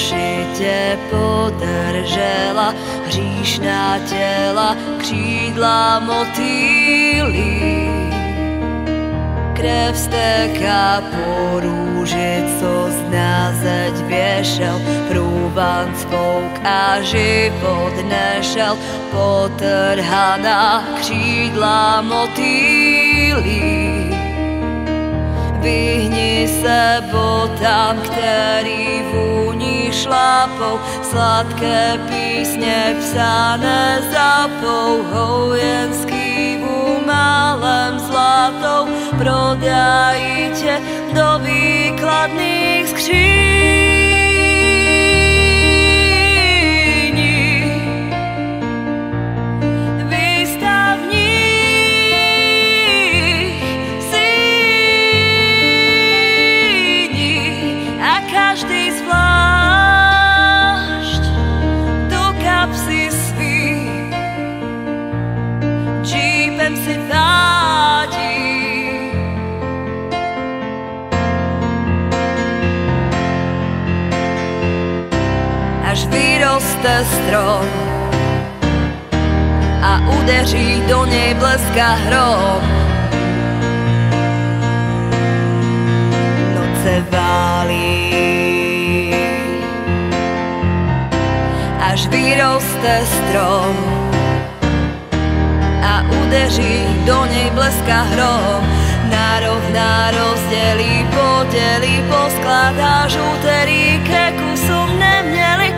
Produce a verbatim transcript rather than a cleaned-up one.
ušite podržela, hříšná těla, křídla motýlí. Krev stéká po rúži, co z nás zeď viešel, prúvan spouk a život nešel, potrhaná křídla motýlí. Vyhni se botám, který vůní šlápou, sladké písně psané zapou, hojenský malem zlatou, prodají tě do výkladných skříní. Výstav v nich síní a každý zvlášť do kapsy svý džípem si vádí. Až vyroste strom a udeří do něj bleska hrom. Noce válí. Až vyroste strom a udeří do něj bleska hrom. Narovná, rozdělí, podělí, poskládá žúterí, ke kusům neměli